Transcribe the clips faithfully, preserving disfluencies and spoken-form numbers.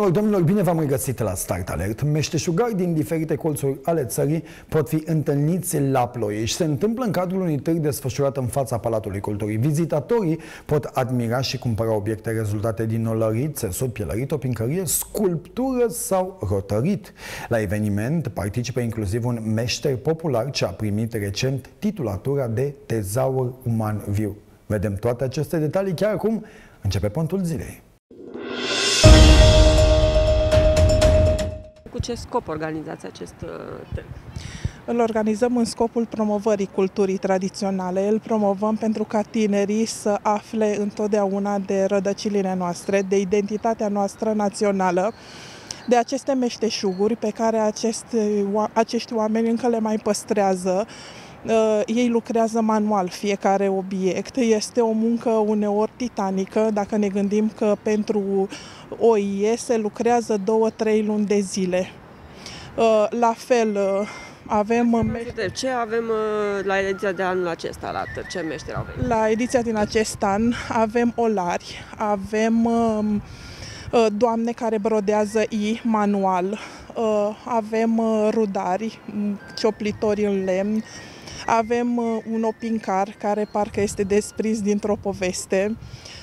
Doamnelor, domnilor, bine v-am regăsit la Start Alert. Meșteșugari din diferite colțuri ale țării pot fi întâlniți la Ploiești. Se întâmplă în cadrul unui târg desfășurat în fața Palatului Culturii. Vizitatorii pot admira și cumpăra obiecte rezultate din olărit, țesut, pielărit, opincărie, sculptură sau rotărit. La eveniment participă inclusiv un meșter popular ce a primit recent titulatura de tezaur uman viu. Vedem toate aceste detalii chiar acum. Începe Pontul Zilei. Cu ce scop organizați acest târg? Îl organizăm în scopul promovării culturii tradiționale. Îl promovăm pentru ca tinerii să afle întotdeauna de rădăcinile noastre, de identitatea noastră națională, de aceste meșteșuguri pe care aceste, acești oameni încă le mai păstrează. Ei lucrează manual fiecare obiect. Este o muncă uneori titanică, dacă ne gândim că pentru o I E se lucrează două, trei luni de zile. La fel, avem... Ce avem la ediția de anul acesta? La ce meșteri au venit? La ediția din acest an avem olari, avem doamne care brodează I manual, avem rudari, cioplitori în lemn, avem un opincar care parcă este desprins dintr-o poveste,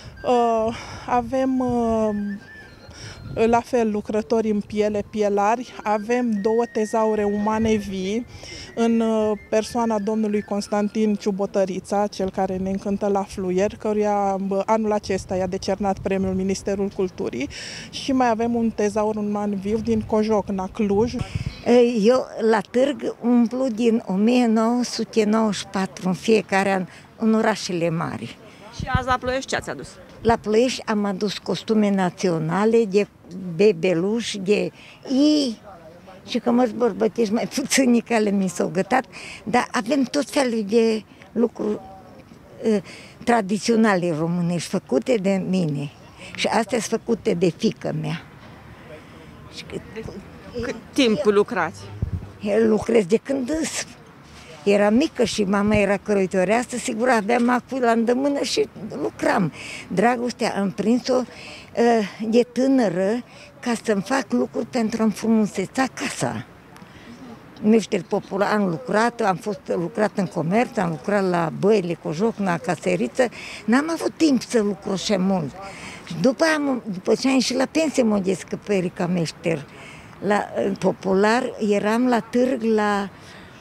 avem la fel lucrători în piele, pielari, avem două tezaure umane vii în persoana domnului Constantin Ciubotărița, cel care ne încântă la fluier, căruia anul acesta i-a decernat premiul Ministerul Culturii, și mai avem un tezaur uman viu din Cojocna, Cluj. Eu la târg umplu din o mie nouă sute nouăzeci și patru în fiecare an în orașele mari. Și azi la Ploiești ce ați adus? La Ploiești am adus costume naționale de bebeluși, de I, și că mărți bărbătești mai puțini care mi s-au gătat, dar avem tot felul de lucruri uh, tradiționale românești, făcute de mine. Și astea sunt făcute de fiică mea. Și că, Cât timp lucrați? Eu lucrez de când îs. Era mică și mama era croitoreasă, sigur aveam acul la îndemână și lucram. Dragostea am prins-o uh, de tânără ca să-mi fac lucruri pentru a-mi frumuseța casa. Meșter popular, am lucrat, am fost lucrat în comerț, am lucrat la băile Cojocna, caseriță, n-am avut timp să lucru așa mult. Și după, am, după ce am ieșit la pensie, m-am descoperit ca meșter. La popular eram la târg la...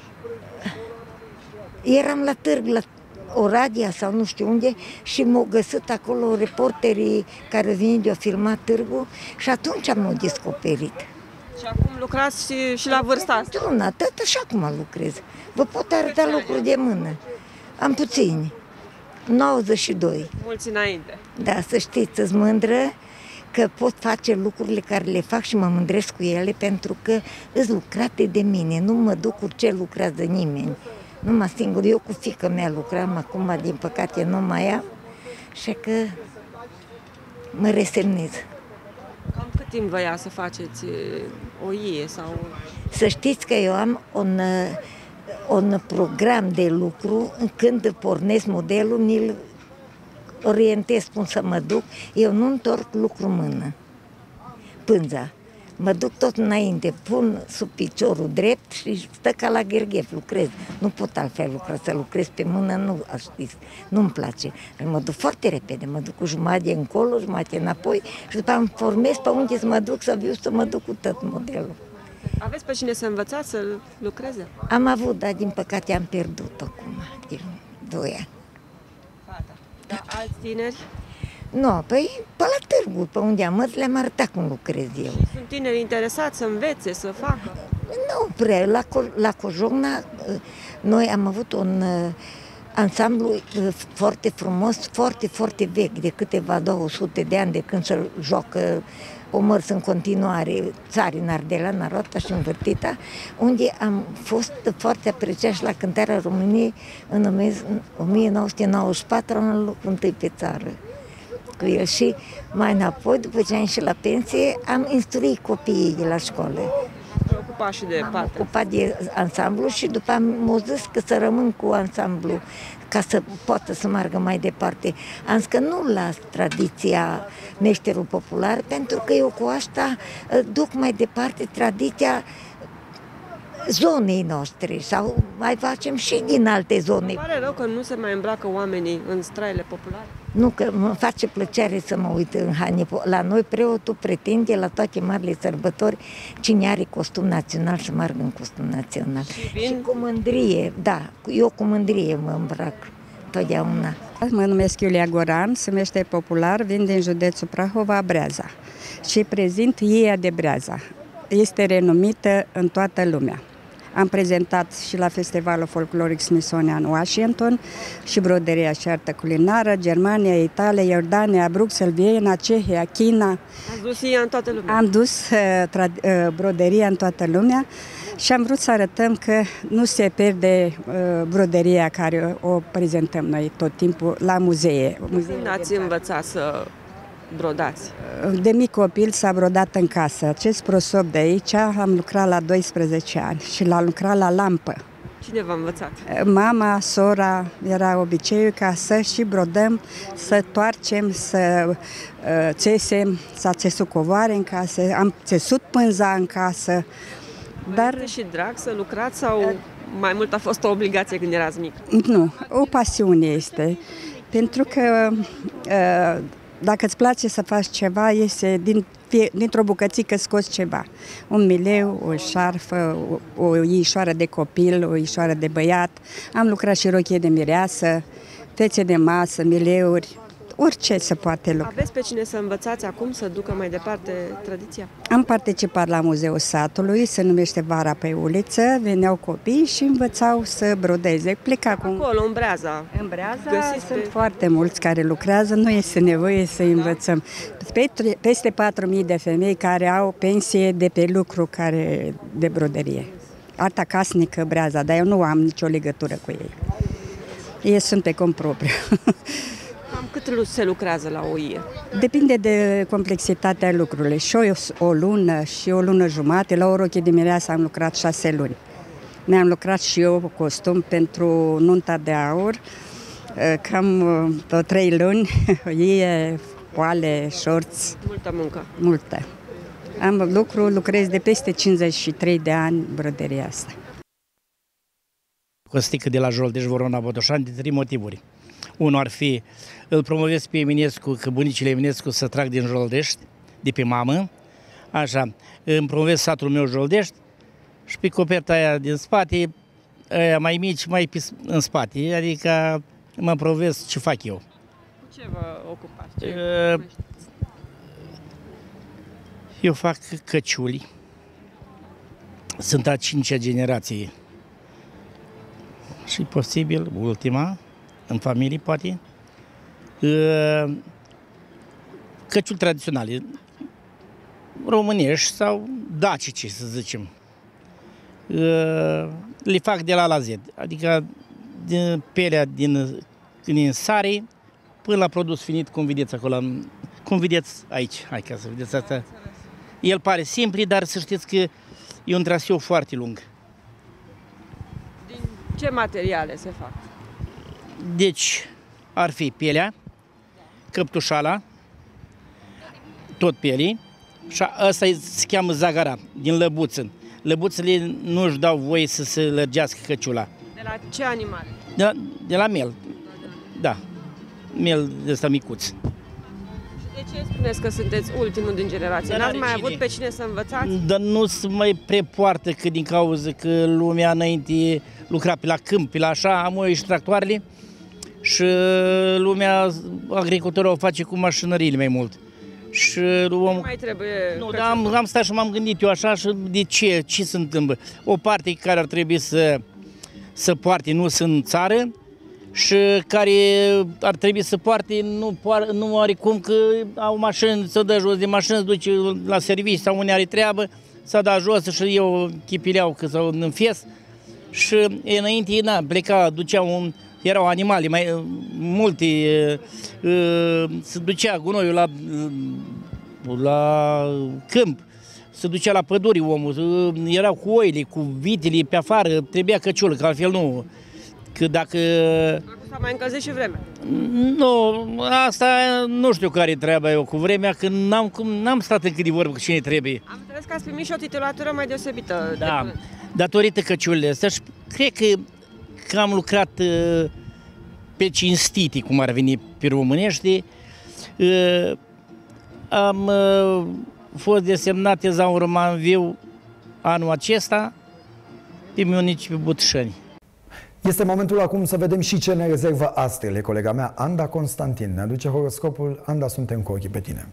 Eram la târg, la Oradea sau nu știu unde, și m-au găsit acolo reporterii care vin de-o filmat târgul și atunci am descoperit. Și acum lucrați și, și la vârsta asta? Într-una, tot și acum lucrez. Vă pot arăta lucruri de mână. Am puțini. nouăzeci și doi. Mulți înainte. Da, să știți, sunt mândră că pot face lucrurile care le fac și mă mândresc cu ele pentru că îs lucrate de mine. Nu mă duc cu ce lucrează nimeni. Numai singur, eu cu fiica mea lucram, acum din păcate nu mai am, și că mă resemnez. Cam cât timp vă ia să faceți o I E sau... Să știți că eu am un, un program de lucru, când pornesc modelul, mi-l orientez cum să mă duc, eu nu întorc lucru mână, pânza. Mă duc tot înainte, pun sub piciorul drept și stă ca la gherghef, lucrez. Nu pot altfel lucra, să lucrez pe mână, nu știți, nu-mi place. Mă duc foarte repede, mă duc cu jumătate încolo, jumătate înapoi și după îmi formez pe unde să mă duc, să viu să mă duc cu tot modelul. Aveți pe cine să învățați să lucreze? Am avut, dar din păcate am pierdut acum, de doi ani. Fata. Dar alți tineri? Nu, păi pe la târgul, pe unde am mers, le-am arătat cum lucrez eu. Și sunt tineri interesați să învețe, să facă? Nu prea. La, la Cojocna noi am avut un ansamblu foarte frumos, foarte, foarte vechi, de câteva două sute de ani de când se joacă o mărs în continuare, țari în Ardela, în Arota și în Vârtita, unde am fost foarte apreciați la cântarea României în o mie nouă sute nouăzeci și patru, în locul întâi pe țară cu el. Și mai înapoi, după ce am ieșit la pensie, am instruit copiii de la școală. ocupat și de M-am parte. ocupat de ansamblu și după am zis că să rămân cu ansamblu ca să poată să meargă mai departe. Am zis că nu las tradiția meșterul popular, pentru că eu cu asta duc mai departe tradiția zonei noastre sau mai facem și din alte zone. Îmi pare rău că nu se mai îmbracă oamenii în straile populare. Nu, că mă face plăcere să mă uit în haine. La noi preotul pretinde la toate marile sărbători cine are costum național să meargă în costum național. Și vin? Și cu mândrie, da, eu cu mândrie mă îmbrac totdeauna. Mă numesc Iulia Goran, sunt meșter popular, vin din județul Prahova, Breaza și prezint Ieia de Breaza. Este renumită în toată lumea. Am prezentat și la Festivalul Folcloric Smithsonian Washington și broderia și artă culinară, Germania, Italia, Iordania, Bruxelles, Viena, Cehia, China. Ați dus ea în toată lumea? Am dus uh, uh, broderia în toată lumea și am vrut să arătăm că nu se pierde uh, broderia care o prezentăm noi tot timpul la muzee. Când ați învățat să brodați? De mic copil s-a brodat în casă. Acest prosop de aici am lucrat la doisprezece ani și l-am lucrat la lampă. Cine v-a învățat? Mama, sora, era obiceiul ca să și brodăm, să toarcem, să uh, țesem, s-a țesut covoare în casă, am țesut pânza în casă. Dar este și drag să lucrați sau mai mult a fost o obligație când erați mic? Nu, o pasiune este. Pentru că uh, dacă îți place să faci ceva, iese din, dintr-o bucățică scoți ceva. Un mileu, o șarfă, o, o ișoară de copil, o ișoară de băiat. Am lucrat și rochie de mireasă, fețe de masă, mileuri, orice se poate lucra. Aveți pe cine să învățați acum să ducă mai departe tradiția? Am participat la Muzeul Satului, se numește Vara pe uliță, veneau copii și învățau să brodeze. Pleca cu... Acolo, în Breaza. În Breaza Găsiți sunt pe... foarte mulți care lucrează, nu este nevoie să învățăm. Peste patru mii de femei care au pensie de pe lucru care de broderie. Arta casnică Breaza, dar eu nu am nicio legătură cu ei. Ei sunt pe cont propriu. Cam cât se lucrează la o ie? Depinde de complexitatea lucrurilor. Și o, o lună și o lună jumate. La o rochie de mireasă am lucrat șase luni. Mi-am lucrat și eu cu costum pentru nunta de aur. Cam o trei luni. E poale, șorți. Multă muncă. Multă. Am lucru, lucrez de peste cincizeci și trei de ani broderia asta. Costică de la Joldeș, Vorona, Botoșani, de trei motivuri. Unul ar fi, îl promovez pe Eminescu, că bunicile Eminescu să trag din Joldești, de pe mamă, așa, îmi promovez satul meu Joldești și pe coperta aia din spate, aia mai mici, mai în spate, adică mă promovez ce fac eu. Cu ce vă ocupați? Ce Uh, eu fac căciuli, sunt a cincea generație și posibil ultima, în familie, poate, căciuli tradiționale, românești sau dacice, să zicem. Le fac de la la Z, adică din pelea din, din sare până la produs finit, cum vedeți acolo, cum vedeți aici, hai ca să vedeți asta. El pare simplu, dar să știți că e un traseu foarte lung. Din ce materiale se fac? Deci, ar fi pielea, căptușala, tot pielii, și ăsta se cheamă zagara, din lăbuță. Lăbuțele nu își dau voie să se lărgească căciula. De la ce animale? De la, de la mel, da, mel de ăsta micuț. De ce spuneți că sunteți ultimul din generație? Dar N-ați are mai cine. avut pe cine să învățați? Dar nu se mai prepoartă că din cauza că lumea înainte lucra pe la câmp, pe la așa, am și tractoarele și lumea, agricultura o face cu mașinăriile mai mult. Și om... Nu mai trebuie... Nu, dar am, am stat și m-am gândit eu așa și de ce, ce se întâmplă. O parte care ar trebui să, să poarte nu sunt în țară și care ar trebui să poarte nu, poar, nu are cum că au mașini, să dă jos de mașină, se duce la serviciu sau unde are treabă, să dă jos și eu chipileau că sau în fies. Și înainte, na, pleca, duceau un... Erau animale, mai multe, se ducea gunoiul la, la câmp, se ducea la păduri omul, erau cu oile, cu vitele pe afară, trebuia căciulă, că altfel nu. Că dacă... Acum s-a mai încălzit și vremea. Nu, asta nu știu care e treaba eu cu vremea, că n-am, n-am stat încă de vorbă cu cine trebuie. Am înțeles că ați primit și o titulatură mai deosebită. Da, de... datorită căciulile astea și cred că, că am lucrat uh, pe cinstite, cum ar veni pe românești. Uh, am uh, fost desemnat tezaur roman viu anul acesta pe municipiul Butșani. Este momentul acum să vedem și ce ne rezervă astrele. Colega mea, Anda Constantin, ne aduce horoscopul. Anda, suntem cu ochii pe tine.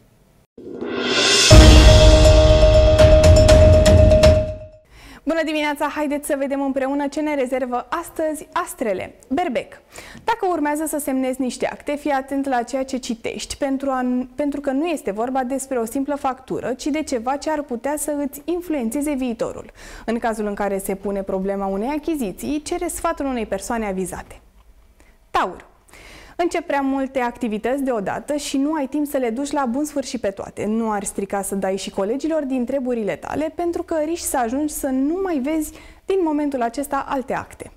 Bună dimineața! Haideți să vedem împreună ce ne rezervă astăzi astrele. Berbec. Dacă urmează să semnezi niște acte, fii atent la ceea ce citești, pentru, a, pentru că nu este vorba despre o simplă factură, ci de ceva ce ar putea să îți influențeze viitorul. În cazul în care se pune problema unei achiziții, cere sfatul unei persoane avizate. Taur. Încep prea multe activități deodată și nu ai timp să le duci la bun sfârșit pe toate. Nu ar strica să dai și colegilor din treburile tale, pentru că riști să ajungi să nu mai vezi din momentul acesta alte acte.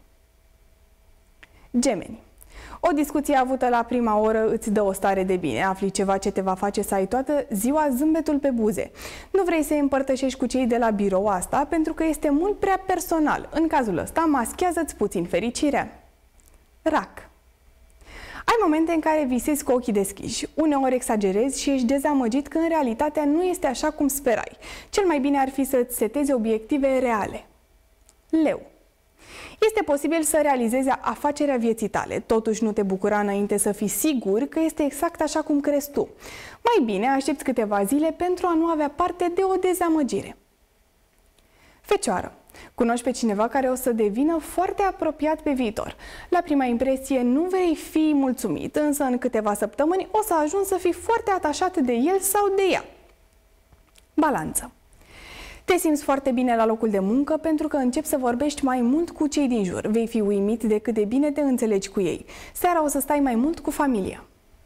Gemeni. O discuție avută la prima oră îți dă o stare de bine, afli ceva ce te va face să ai toată ziua zâmbetul pe buze. Nu vrei să îi împărtășești cu cei de la birou asta, pentru că este mult prea personal. În cazul ăsta, maschează-ți puțin fericirea. Rac. Ai momente în care visezi cu ochii deschiși, uneori exagerezi și ești dezamăgit că în realitatea nu este așa cum sperai. Cel mai bine ar fi să-ți setezi obiective reale. Leu. Este posibil să realizezi afacerea vieții tale, totuși nu te bucura înainte să fii sigur că este exact așa cum crezi tu. Mai bine aștepți câteva zile pentru a nu avea parte de o dezamăgire. Fecioară. Cunoști pe cineva care o să devină foarte apropiat pe viitor. La prima impresie nu vei fi mulțumit, însă în câteva săptămâni o să ajungi să fii foarte atașat de el sau de ea. Balanță. Te simți foarte bine la locul de muncă pentru că începi să vorbești mai mult cu cei din jur. Vei fi uimit de cât de bine te înțelegi cu ei. Seara o să stai mai mult cu familia.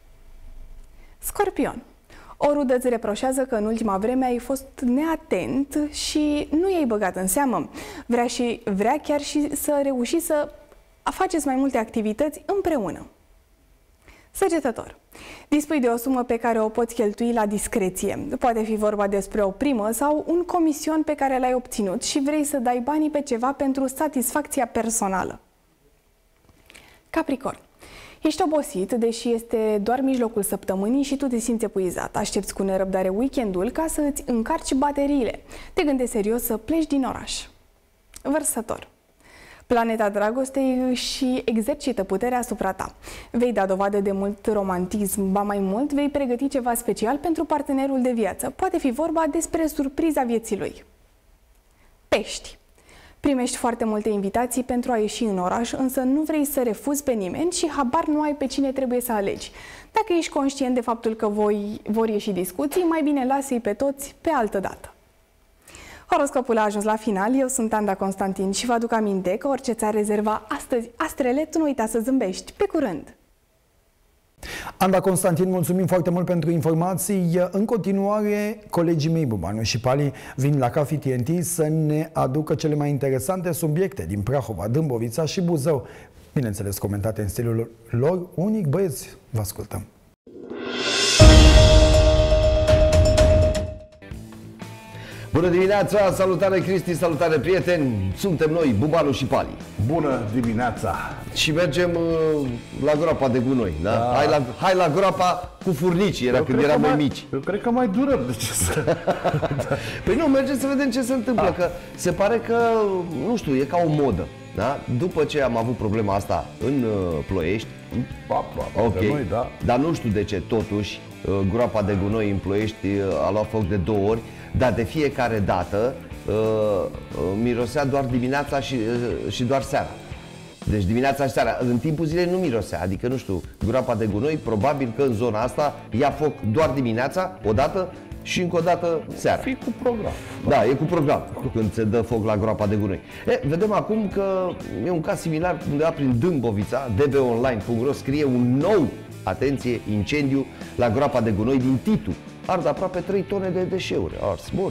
Scorpion. O rudă îți reproșează că în ultima vreme ai fost neatent și nu i-ai băgat în seamă. Vrea, și, vrea chiar și să reușiți să faceți mai multe activități împreună. Săgetător. Dispui de o sumă pe care o poți cheltui la discreție. Poate fi vorba despre o primă sau un comision pe care l-ai obținut și vrei să dai banii pe ceva pentru satisfacția personală. Capricorn. Ești obosit, deși este doar mijlocul săptămânii și tu te simți epuizat. Aștepți cu nerăbdare weekendul ca să îți încarci bateriile. Te gândești serios să pleci din oraș. Vărsător. Planeta dragostei și exercită puterea asupra ta. Vei da dovadă de mult romantism, ba mai mult, vei pregăti ceva special pentru partenerul de viață. Poate fi vorba despre surpriza vieții lui. Pești. Primești foarte multe invitații pentru a ieși în oraș, însă nu vrei să refuzi pe nimeni și habar nu ai pe cine trebuie să alegi. Dacă ești conștient de faptul că voi vor ieși discuții, mai bine lasă-i pe toți pe altă dată. Horoscopul a ajuns la final, eu sunt Anda Constantin și vă aduc aminte că orice ți-ar rezerva astăzi astrele, tu nu uita să zâmbești. Pe curând! Anda Constantin, mulțumim foarte mult pentru informații. În continuare, colegii mei Bubanu și Pali vin la Cafi T N T să ne aducă cele mai interesante subiecte din Prahova, Dâmbovița și Buzău. Bineînțeles, comentate în stilul lor unic. Băieți, vă ascultăm! Bună dimineața, salutare Cristi, salutare prieteni, suntem noi, Bubanu și Pali. Bună dimineața! Și mergem uh, la groapa de gunoi, da? Da. Hai, la, hai la groapa cu furnicii, era eu când eram mai, mai mici. Eu cred că mai durăm, de ce să... Păi nu, mergem să vedem ce se întâmplă, ah. că se pare că, nu știu, e ca o modă, da? După ce am avut problema asta în uh, Ploiești, okay. noi, da. Dar nu știu de ce, totuși, uh, groapa de gunoi în Ploiești uh, a luat foc de două ori, dar de fiecare dată uh, uh, mirosea doar dimineața și, uh, și doar seara. Deci dimineața și seara. În timpul zilei nu mirosea, adică nu știu, groapa de gunoi, probabil că în zona asta ia foc doar dimineața, odată, și încă o dată seara. Fii cu program. Da, e cu program când se dă foc la groapa de gunoi. E, vedem acum că e un caz similar undeva prin Dâmbovița, d b online punct ro scrie un nou, atenție, incendiu la groapa de gunoi din Titu. Ard aproape trei tone de deșeuri ars. Bun.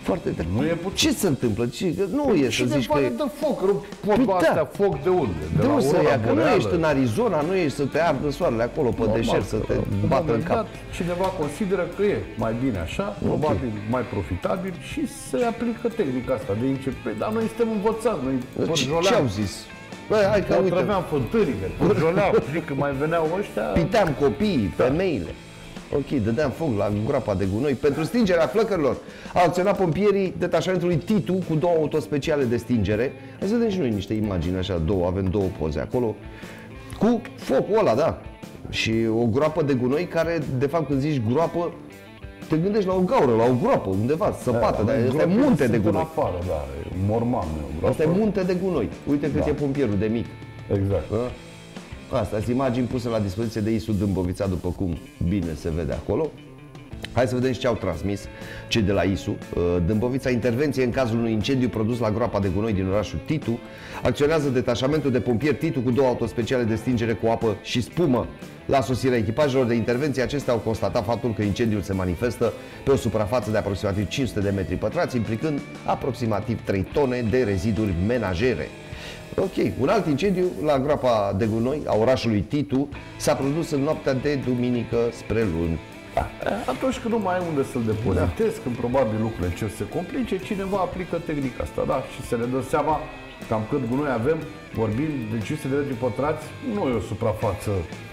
Foarte tare. Nu e puțin. Ce se întâmplă? Ce, nu e să zici că... Cine dă foc? Pot Păi astea da. foc de unde? De, De la unde să aurora ia? Că nu boreală? ești în Arizona, nu ești să te ardă soarele acolo pe Normal, deșert, să te la un bată în moment cap. dat, Cineva consideră că e mai bine așa, probabil mai profitabil și se aplică tehnica asta de începe. Dar noi suntem învățați, noi Ce, părjoleam. ce au zis? Bă, hai că uite, Trăveam fântânile, părjoleam, și când mai veneau ăștia... piteam copiii, femeile. Ok, dădeam foc la groapa de gunoi. Pentru stingerea flăcărilor au acționat pompierii detașamentului Titu cu două autospeciale de stingere. Hai să vedem și noi niște imagini așa, două, avem două poze acolo. Cu focul ăla, da. Și o groapă de gunoi care, de fapt, când zici groapă, te gândești la o gaură, la o groapă, undeva, săpată, dar asta e munte de gunoi. Afară, da, e morman, e o Asta e munte de gunoi. Uite cât Da. e pompierul de mic. Exact. Da? Asta sunt imagini puse la dispoziție de Isu Dâmbovița, după cum bine se vede acolo. Hai să vedem și ce au transmis cei de la Isu. Dâmbovița, intervenție în cazul unui incendiu produs la groapa de gunoi din orașul Titu. Acționează detașamentul de pompieri Titu cu două autospeciale de stingere cu apă și spumă. La sosirea echipajelor de intervenție, acestea au constatat faptul că incendiul se manifestă pe o suprafață de aproximativ cinci sute de metri pătrați, implicând aproximativ trei tone de reziduri menajere. Ok, un alt incendiu la groapa de gunoi a orașului Titu s-a produs în noaptea de duminică spre luni. Atunci când nu mai ai unde să-l depozitezi, când probabil lucrurile încep să se complice, cineva aplică tehnica asta, da? Și se ne dă seama cam cât gunoi avem, vorbim de cinci sute de metri pătrați, nu e o suprafață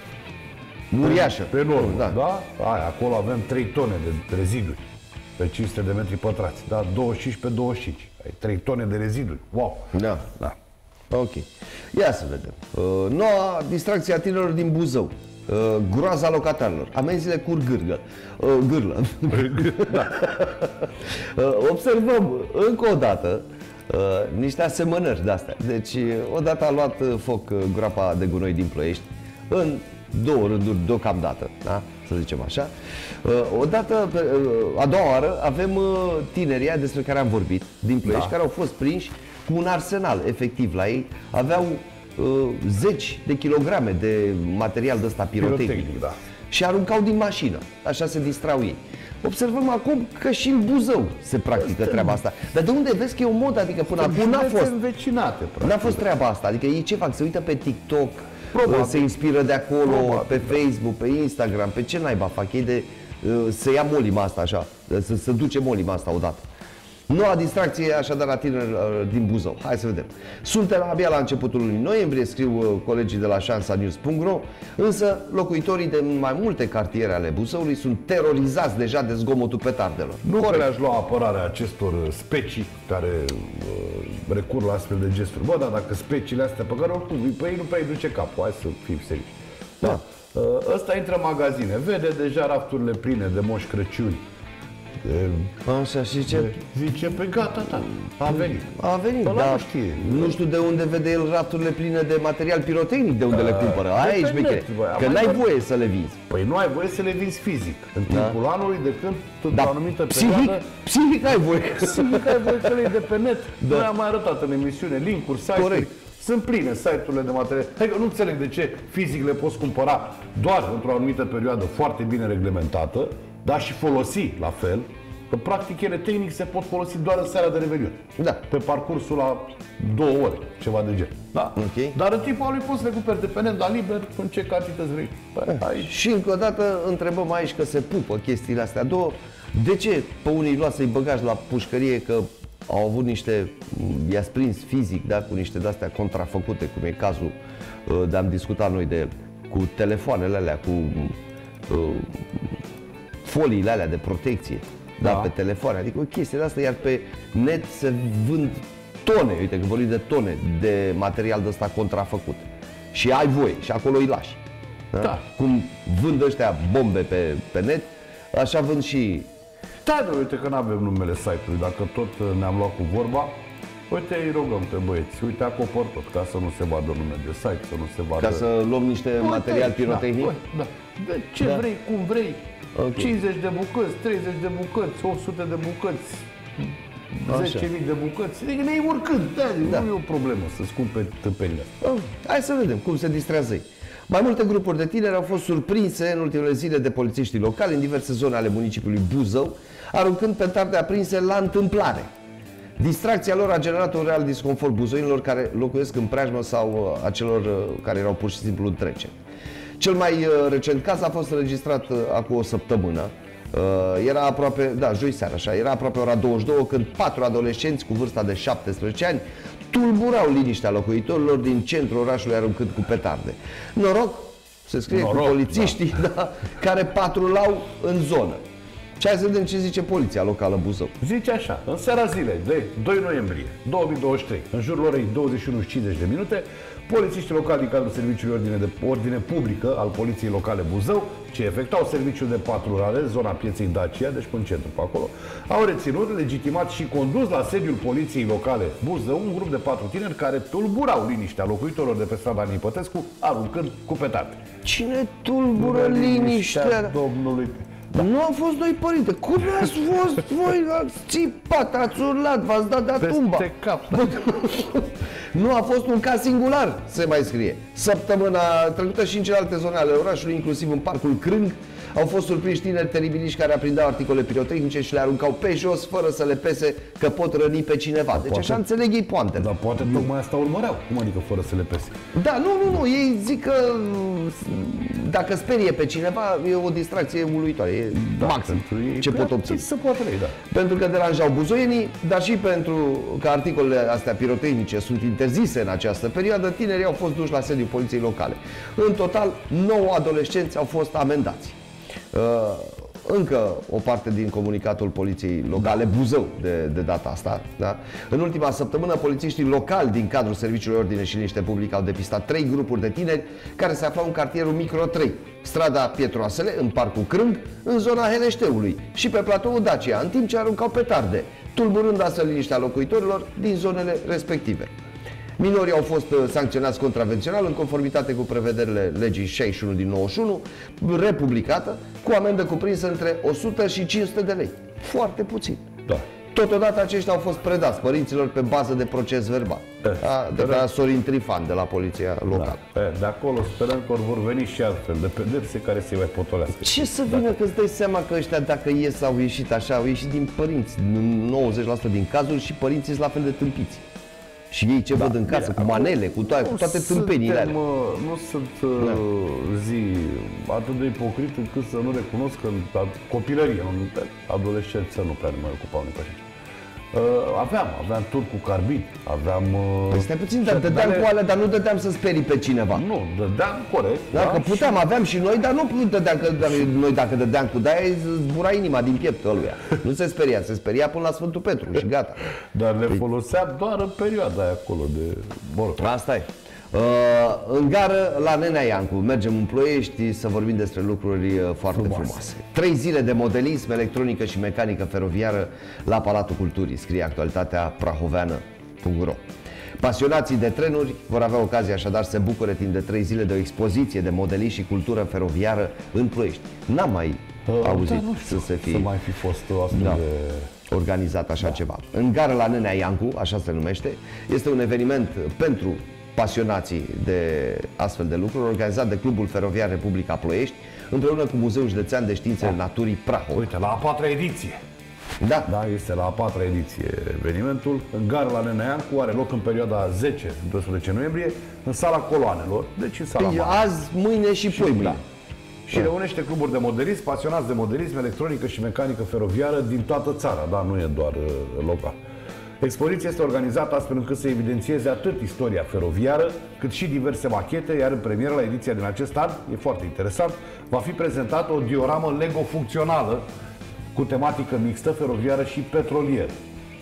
Uriașă. pe enormă, Da. da? Aia, acolo avem trei tone de reziduri pe cinci sute de metri pătrați, da? douăzeci și cinci pe douăzeci și cinci, ai trei tone de reziduri, wow! Da. Da. Ok. Ia să vedem. Uh, noua distracție a tinerilor din Buzău. Uh, groaza locatarilor. Amenziile curg gârgă. Uh, gârlă. Da. uh, observăm încă o dată uh, niște asemănări de-astea. Deci, uh, odată a luat uh, foc uh, groapa de gunoi din Ploiești în două rânduri deocamdată, da? Să zicem așa. Uh, odată, uh, a doua oară, avem uh, tinerii despre care am vorbit din Ploiești, Da. care au fost prinși cu un arsenal efectiv la ei. Aveau uh, zeci de kilograme de material de ăsta pirotehnic. Pirotehnic, da. Și aruncau din mașină. Așa se distrau ei. Observăm acum că și în Buzău se practică treaba asta. Dar de unde vezi că e o modă? Adică până acum n-a fost. învecinate, N-a fost treaba asta. Adică ei ce fac? Se uită pe TikTok, Probabil. se inspiră de acolo, Probabil, pe da. Facebook, pe Instagram, pe ce naiba fac ei de uh, să ia molima asta așa, să, să duce molima asta odată. Noua distracție așadar la tineri uh, din Buzău. Hai să vedem. Suntem abia la începutul lunii noiembrie, scriu uh, colegii de la șansa news punct ro, însă locuitorii de mai multe cartiere ale Buzăului sunt terorizați deja de zgomotul petardelor. Nu că le-aș lua apărarea acestor specii care uh, recur la astfel de gesturi. Bă, dar dacă speciile astea pe care oricum, pe ei nu prea îi duce capul, hai să fim serioși. Da. Uh, ăsta intră în magazine, vede deja rafturile pline de Moș Crăciuni. De, Așa, și ce? de, zice, pe gata, da, a venit. A venit, Ăla dar nu știe. nu știu de unde vede el rafturile pline de material pirotehnic, de unde le cumpără. Aia de e pe șmecherie. net, băi, Că am n-ai mai voie să le vinzi. Păi nu ai voie să le vinzi fizic în timpul anului, de când, într-o Dar anumită psihic, perioadă, psihic ai voie. simt că ai voie să le iei de pe net. Da. Noi am mai arătat în emisiune link-uri, site-uri. Corect. Sunt pline site-urile de materiale. Hai că nu înțeleg de ce fizic le poți cumpăra doar într-o anumită perioadă foarte bine reglementată, dar și folosi la fel, că practic ele tehnic se pot folosi doar în seara de Revelion. Da. Pe parcursul la două ore, ceva de gen. Da. Ok. Dar în timpul lui poți recuperi de pe net, dar liber, în ce cantități vrei. Păi, aici. Și încă o dată întrebăm aici că se pupă chestiile astea două. De ce pe unii lua să-i băgați la pușcărie că au avut niște, i-a prins fizic, da, cu niște de-astea contrafăcute, cum e cazul de am discutat noi de el, cu telefoanele alea, cu uh, foliile alea de protecție, da, Da. pe telefoane, adică o chestie de asta, iar pe net se vând tone, uite că vorbim de tone de material de ăsta contrafăcut. Și ai voie și acolo îi lași. Da? Da. Cum vând ăștia bombe pe, pe net, așa vând și... Da, dar uite că nu avem numele site-ului, dacă tot ne-am luat cu vorba, uite, îi rugăm pe băieți, uite, acopăr tot, ca să nu se vadă nume de site, să nu se vadă... Ca să luăm niște Uite material aici, pirotehnic? Da, da. De ce Da. vrei, cum vrei, Ok. cincizeci de bucăți, treizeci de bucăți, o sută de bucăți, zece mii de bucăți, adică ne iei oricând, da, Da. nu e o problemă să-ți cumperi tâmpenile astea. Oh, hai să vedem cum se distrează ei. Mai multe grupuri de tineri au fost surprinse în ultimele zile de polițiștii locali în diverse zone ale municipiului Buzău, aruncând petarde aprinse la întâmplare. Distracția lor a generat un real disconfort buzoinilor care locuiesc în preajmă sau a celor care erau pur și simplu în trecere. Cel mai recent caz a fost înregistrat acum o săptămână. Era aproape, da, joi seara, așa, era aproape ora douăzeci și două când patru adolescenți cu vârsta de șaptesprezece ani tulburau liniștea locuitorilor din centrul orașului aruncând cu petarde. Noroc, se scrie Noroc, cu polițiștii, da. Da, care patrulau în zonă. Și hai să vedem ce zice poliția locală Buzău. Zice așa: în seara zilei de doi noiembrie două mii douăzeci și trei, în jurul orei douăzeci și unu și cincizeci de minute, polițiștii locali din cadrul Serviciului Ordine, de Ordine Publică al Poliției Locale Buzău, ce efectuau serviciul de patrulare, zona pieței Dacia, deci în centru pe acolo, au reținut, legitimat și condus la sediul Poliției Locale Buzău un grup de patru tineri care tulburau liniștea locuitorilor de pe strada Nipătescu, aruncând cu petarde. Cine tulbură liniștea domnului? Da. Nu am fost noi, părinte. Cum ați fost voi? Ați țipat, ați urlat, v-ați dat de-a tumba. Peste cap. Nu a fost un caz singular, se mai scrie. Săptămâna trecută și în celelalte zone ale orașului, inclusiv în Parcul Crâng, au fost surprinși tineri teribiliști care aprindeau articole pirotehnice și le aruncau pe jos fără să le pese că pot răni pe cineva. Deci poate, așa înțeleg ei poantele. Dar poate tocmai asta urmăreau. Cum adică fără să le pese? Da, nu, nu, nu. Ei zic că dacă sperie pe cineva e o distracție uluitoare. E da, maxim ce pot obține. Se poate lei, da. Pentru că deranjau buzoienii, dar și pentru că articolele astea pirotehnice sunt interzise în această perioadă, tinerii au fost duși la sediul poliției locale. În total, nouă adolescenți au fost amendați. Uh, încă o parte din comunicatul poliției locale Buzău de, de data asta, da? În ultima săptămână, polițiștii locali din cadrul Serviciului Ordine și Liniște Publică au depistat trei grupuri de tineri care se aflau în cartierul Micro trei, strada Pietroasele, în Parcul Crâng, în zona Heleșteului și pe platoul Dacia, în timp ce aruncau petarde, tulburând astfel liniștea locuitorilor din zonele respective. Minorii au fost sancționați contravențional în conformitate cu prevederile legii șaizeci și unu din nouăzeci și unu, republicată, cu amendă cuprinsă între o sută și cinci sute de lei. Foarte puțin. Da. Totodată aceștia au fost predați părinților pe bază de proces verbal. Eh, da, de la Sorin Trifan, de la poliția locală. Da. Eh, de acolo sperăm că vor veni și altfel de pedepse care se mai potolească. Ce să vină da. Că îți dai seama că ăștia, dacă ies, au ieșit așa, au ieșit din părinți. În nouăzeci la sută din cazuri și părinții sunt la fel de tâmpiți. Și ei ce da, văd în casă, bine, cu manele, cu toate, cu toate tâmpenile alea. Nu sunt da. zi atât de ipocrit încât să nu recunosc că în copilărie, în adolescență, nu prea nu mai ocupau nici așa. Aveam, aveam tur cu carbid, aveam... Păi stai puțin, dar dădeam cu alea, dar nu dădeam să sperii pe cineva. Nu, dădeam corect. Da, da, că puteam, și... aveam și noi, dar nu dădeam, că noi dacă dădeam cu de-aia zbura inima din piept ăluia. Nu se speria, se speria până la Sfântul Petru și gata. Dar le foloseam doar în perioada aia acolo de... Bă, asta e. Uh, în gară la Nenea Iancu mergem în Ploiești să vorbim despre lucruri foarte frumoase. frumoase. Trei zile de modelism, electronică și mecanică feroviară la Palatul Culturii, scrie actualitatea prahoveană punct ro. Pasionații de trenuri vor avea ocazia așadar să se bucure timp de trei zile de o expoziție de modelism și cultură feroviară în Ploiești. N-am mai uh, auzit da, să se fi... Să mai fi fost astfel da. de... organizat așa da. ceva. În gară la Nenea Iancu, așa se numește, este un eveniment pentru pasionații de astfel de lucruri, organizat de Clubul Feroviar Republica Ploiești, împreună cu Muzeul Județean de Științele da. Naturii Prahova. Uite, la a patra ediție. Da. Da, este la a patra ediție evenimentul. În gara la Nenea Iancu are loc în perioada zece doisprezece noiembrie, în sala Coloanelor, deci în sala mare. Azi, mâine și poi mâine. Da. Și da. reunește cluburi de modelism, pasionați de modelism, electronică și mecanică feroviară din toată țara, da, nu e doar uh, local. Expoziția este organizată astfel încât să evidențieze atât istoria feroviară, cât și diverse machete, iar în premieră la ediția din acest an, e foarte interesant, va fi prezentată o dioramă Lego funcțională cu tematică mixtă, feroviară și petrolieră.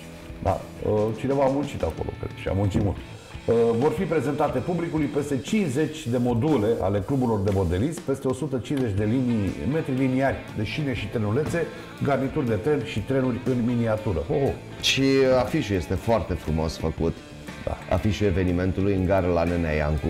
Da, cineva a muncit acolo, cred, și a muncit mult. Vor fi prezentate publicului peste cincizeci de module ale cluburilor de modelism, peste o sută cincizeci de linii, metri liniari de șine și trenulețe, garnituri de tren și trenuri în miniatură. Oh, oh. Și afișul este foarte frumos făcut. Da. Afișul evenimentului în gară la Nenea Iancu.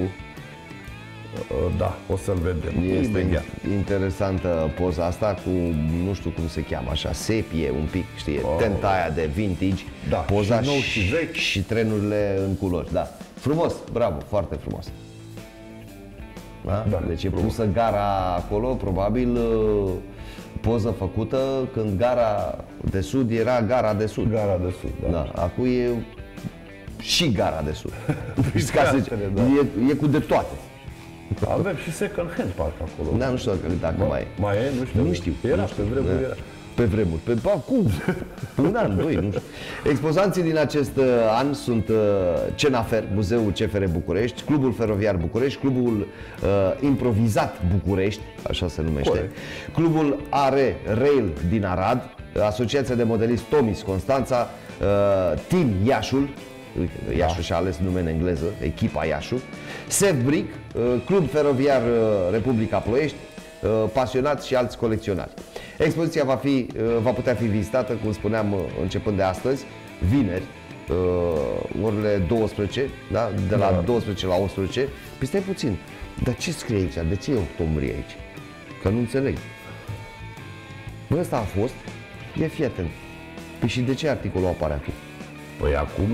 Da, o să-l vedem. Este imediat. Interesantă poza asta cu, nu știu cum se cheamă, așa, sepie un pic, știi, oh. tenta aia de vintage, da, poza și, nou și, și, vechi. și trenurile în culori, da. Frumos, bravo, foarte frumos. Da? Da, deci e pusă gara acolo, probabil poză făcută când gara de sud era gara de sud. Gara de sud, da. Da. Acum e și gara de sud. Ca să zice, da. e, e cu de toate. Avem și second hand parcă acolo. Da, nu știu dacă, dacă mai e. Mai e? Nu știu. Nu știu. Era nu știu. pe vremuri. Da. Era. Pe vremuri. Pe, ba, cum? Un an, doi, nu știu. Expozanții din acest uh, an sunt uh, Cenafer, Muzeul C F R București, Clubul Feroviar București, Clubul uh, Improvizat București, așa se numește, Corect. Clubul A R Rail din Arad, Asociația de Modelist Tomis Constanța, uh, Team Iașul, Iașu da. și-a ales nume în engleză, echipa Iașu, Sevbric, uh, Club Feroviar uh, Republica Ploiești, uh, pasionați și alți colecționari. Expoziția va, fi, va putea fi vizitată, cum spuneam, începând de astăzi, vineri, orele douăsprezece, da? De la da. douăsprezece la optsprezece. Păi stai puțin, dar ce scrie aici? De ce e octombrie aici? Că nu înțeleg. Bă, ăsta a fost? E, fii atent. Păi și de ce articolul apare acum? Păi acum...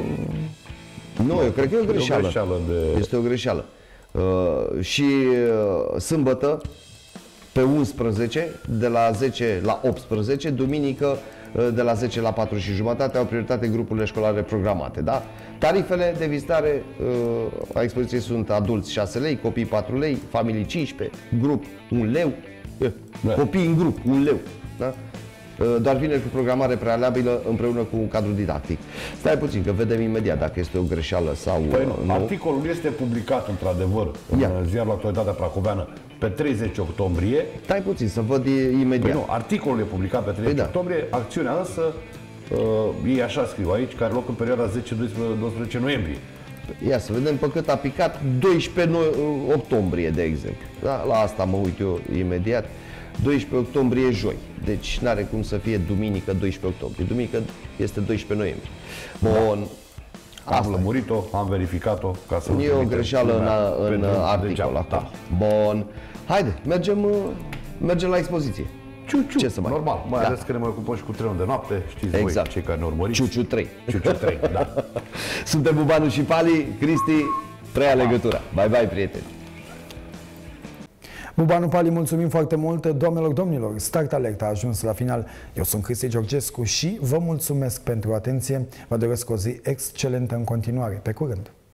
Nu, eu cred că e o greșeală. E o greșeală de... Este o greșeală. Uh, și uh, sâmbătă, pe unsprezece, de la zece la optsprezece, duminică de la zece la patru și jumătate au prioritate grupurile școlare programate. Da? Tarifele de vizitare a expoziției sunt adulți șase lei, copii patru lei, familii cincisprezece, grup un leu, da. Copii în grup un leu. Da? Doar vineri cu programare prealabilă împreună cu un cadru didactic. Stai puțin, că vedem imediat dacă este o greșeală sau păi nu. nu. Articolul este publicat într-adevăr în Ia. ziarul Actualitatea Prahoveană pe treizeci octombrie. Stai puțin, să văd imediat. Păi nu, articolul e publicat pe treizeci păi octombrie, da. Acțiunea însă, uh, ei așa scriu aici, care are loc în perioada zece doisprezece noiembrie. Ia să vedem pe cât a picat doisprezece octombrie, de exemplu. Da? La asta mă uit eu imediat. doisprezece octombrie joi, deci n-are cum să fie duminică doisprezece octombrie. Duminică este doisprezece noiembrie. Bun. Da. Am lămurit-o, am verificat-o ca să e o greșeală în, în articol. Da. Bun. Haide, mergem, mergem la expoziție. Ciu-ciu, ce să mai normal, mai da. ales că ne mai ocupăm și cu trenul de noapte, știți exact. Voi, cei care ne urmăriți. Ciu-ciu trei. Ciu-ciu trei, da. Suntem Bubanu și Pali, Cristi, preia legătura. Bye, bye, prieteni. Bubanu, Pali, mulțumim foarte mult. Doamnelor, domnilor, Start Alert a ajuns la final. Eu sunt Cristi Georgescu și vă mulțumesc pentru atenție. Vă doresc o zi excelentă în continuare. Pe curând!